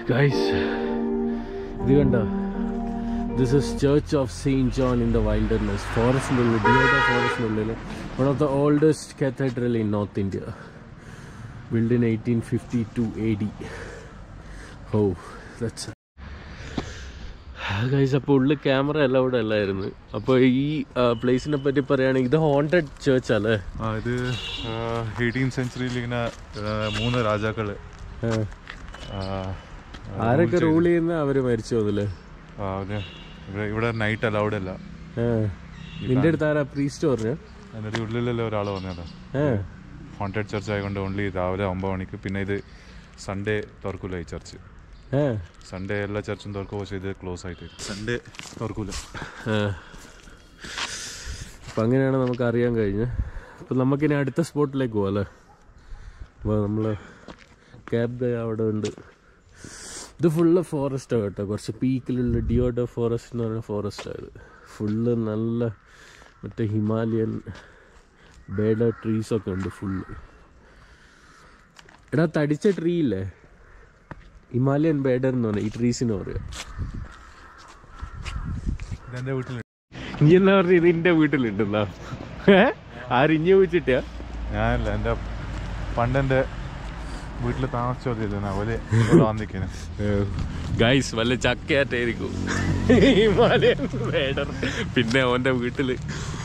Guys, ഇത് കണ്ടോ? This is Church of St. John in the Wilderness. ഫോറസ്റ്റിനുള്ളിൽ, ഡിയോഡ ഫോറസ്റ്റിനുള്ളിൽ. One of the oldest cathedral in North India. Built in 1852 AD. Oh, that's... Guys, അപ്പോൾ ഉള്ളിൽ camera allowed അല്ലായിരുന്നു. അപ്പോൾ ഈ പ്ലേസിനെ പറ്റി പറയുകയാണെങ്കിൽ ഇത് ഹോണ്ടഡ് ചേർച്ച് അല്ലേ? ഇത് 18th സെഞ്ച്വറിയിൽ ഇങ്ങനെ 3 രാജാക്കൾ ആരൊക്കെ റൂൾ ചെയ്യുന്ന അവര് മരിച്ചു പോകല്ലേ? ഇവിടെ നൈറ്റ് അലൗഡ് അല്ല. നിന്റെ അടുത്ത് ആരാ പ്രീസ്റ്റ് പറഞ്ഞു? എന്നിട്ട് ഉള്ളിലല്ലേ ഒരാൾ പറഞ്ഞതാ. ഹോണ്ടഡ് ചർച്ച് ആയതുകൊണ്ട് ഓൺലി രാവിലെ 9 മണിക്ക്. പിന്നെ ഇത് സൺഡേ തുറക്കൂല ഈ ചർച്ച്. സൺഡേ എല്ലാ ചർച്ചും തുറക്കുക, പക്ഷേ ഇത് ക്ലോസ് ആയിട്ട് സൺഡേ തുറക്കൂല. അപ്പം അങ്ങനെയാണ് നമുക്ക് അറിയാൻ കഴിഞ്ഞത്. അപ്പം നമുക്കിനി അടുത്ത സ്പോട്ടിലേക്ക് പോകാം അല്ലേ? അപ്പോൾ നമ്മൾ ക്യാബ് അവിടെ ഉണ്ട്. ഇത് ഫുള്ള് ഫോറസ്റ്റാണ് കേട്ടോ. കുറച്ച് പീക്കിലുള്ള ഡിയോഡ ഫോറസ്റ്റ് എന്ന് പറയുന്ന ഫോറസ്റ്റാണ്. ഫുള്ള് നല്ല മറ്റേ ഹിമാലയൻ ബേഡ ട്രീസൊക്കെ ഉണ്ട് ഫുള്ള്. എടാ, തടിച്ച ട്രീ ഇല്ലേ, ഹിമാലയൻ ബേഡർ എന്ന് പറഞ്ഞാൽ ഈ ട്രീസിന് പറയാം. നീ എന്നാ പറഞ്ഞ ഇത് എൻ്റെ വീട്ടിലുണ്ടെന്നാ? ആരിഞ്ഞ് ചോദിച്ചിട്ടാ? ഞാനല്ല, എൻ്റെ പണ്ടെൻ്റെ വീട്ടിൽ താമസിച്ചോളില്ല പോലെ വന്നിരിക്കുന്നു. ഗൈസ്, വല്ല ചക്കയായിട്ടായിരിക്കും ഹിമാലയൻ ബേഡർ. പിന്നെ അവൻ്റെ വീട്ടിൽ